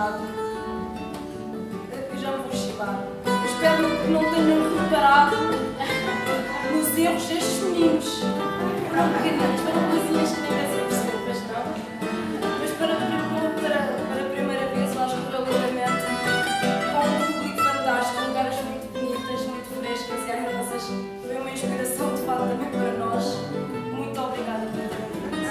chegado. Eu já me vou chibar. Espero que não tenham reparado nos erros destes meninos. Foram pequenas, foram coisinhas que nem devem perceber, mas não. Mas para a primeira vez, nós correu lindamente, com um público fantástico, lugares muito bonitas, muito frescas e arrasas. Foi uma inspiração de fato também para nós. Muito obrigada por terem vindo.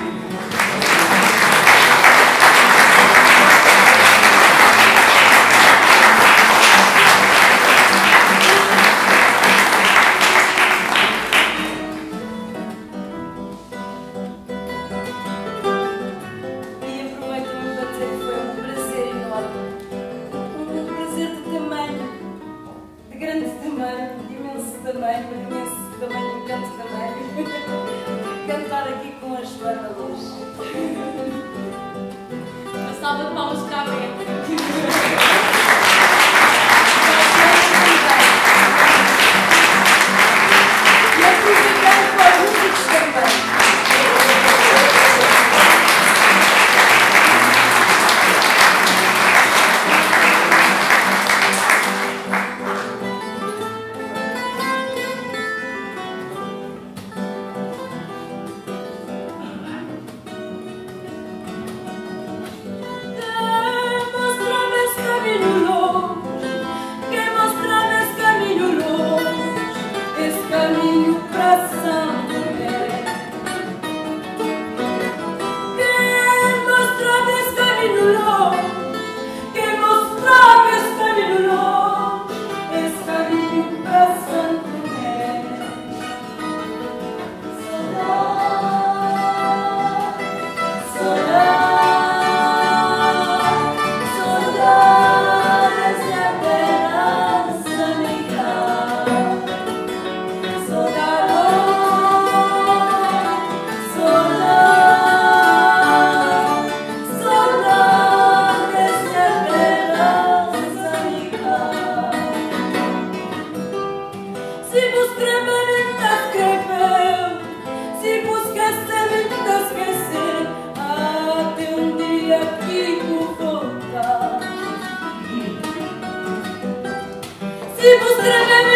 Cantar aqui com a Joana Luz. Uma salva de palmas para a Beta. E aproveitando para os músicos também. Se vos